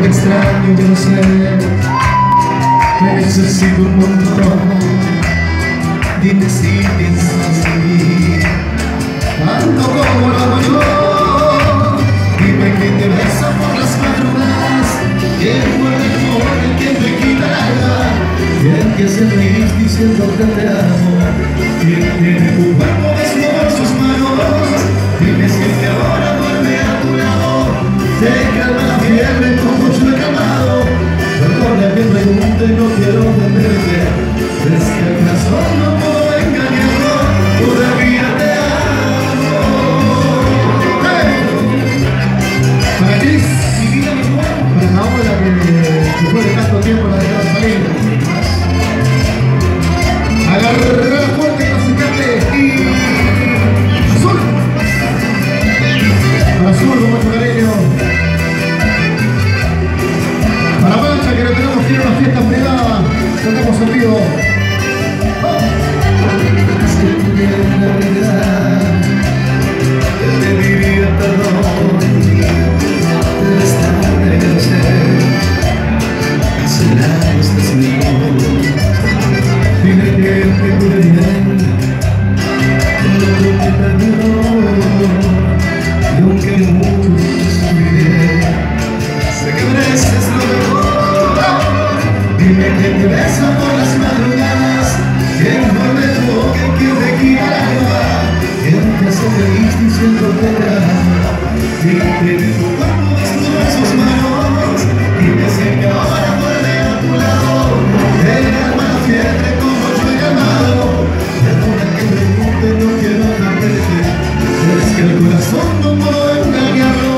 te extraño, yo no sé. Me necesito un montón. Dime si piensas en mí tanto como lo hago yo. Dime que te besa por las madrugadas, quien muerde tu boca y quien te quita la edad, quien te hace reír diciendo que te amo, quien tiene tu cuerpo desnudo en sus manos. Dime si el que ahora duerme a tu lado te calma la fiebre como yo he calmado. Perdona que pregunte, no quiero ofenderte, es que el corazón no puedo engañarlo, todavía te amo. ¡Hey! Para ti, mi vida, mi amor, para la obra que después de tanto tiempo la dejaron salir. Agarra fuerte, clasicate y azul. Para azul, con mucho cariño. Para Mancha, que no tenemos que ir a una fiesta privada, tocamos en vivo. Si tuviera la verdad, yo te diría perdón. Pero es tarde, no sé, cancelar esta señal. Dime que te cure bien, todo lo que perdió, y aunque mucho sufriré, sé que mereces lo mejor. Dime que te besa por las madrugadas, quien muerde tu boca y quien te quita la alma, quien te hace feliz diciendo que te ama, quien tiene tu cuerpo desnudo en sus manos. Dime si el que ahora muerde a tu lado te calma la fiebre como yo he calmado. Perdona que pregunte, no quiero perderte, es que el corazón no puedo engañarlo.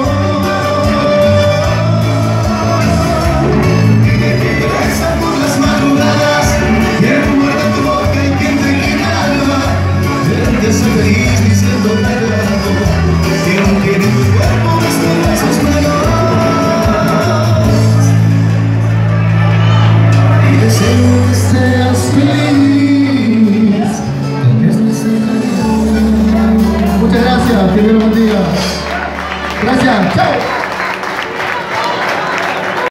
Soy feliz diciendo que te amo, quien tiene tu cuerpo desnudo en sus manos. Y deseo que seas feliz, aunque es necesario. Muchas gracias, que Dios los bendiga. Gracias, chao.